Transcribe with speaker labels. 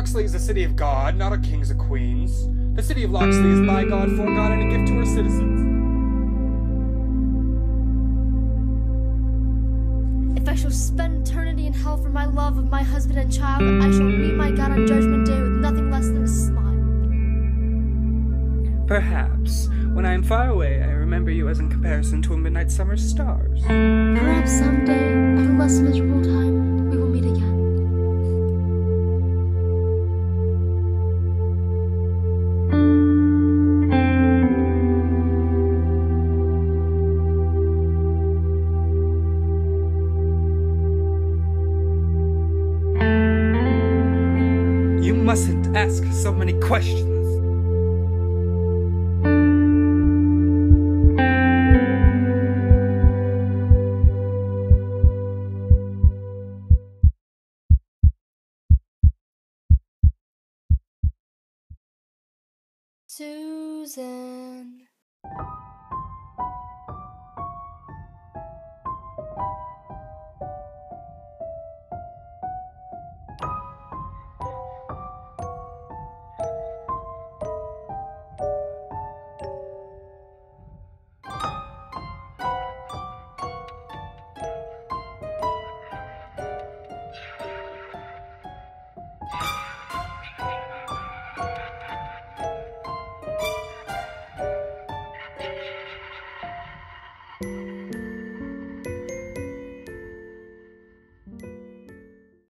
Speaker 1: Loxley is a city of God, not of kings or queens. The city of Loxley is by God, for God, and a gift to her citizens.
Speaker 2: If I shall spend eternity in hell for my love of my husband and child, I shall meet my God on Judgment Day with nothing less than a smile.
Speaker 3: Perhaps, when I am far away, I remember you as in comparison to a midnight summer's stars.
Speaker 2: Perhaps someday, at a less miserable time, we will meet again.
Speaker 3: You mustn't ask so many questions.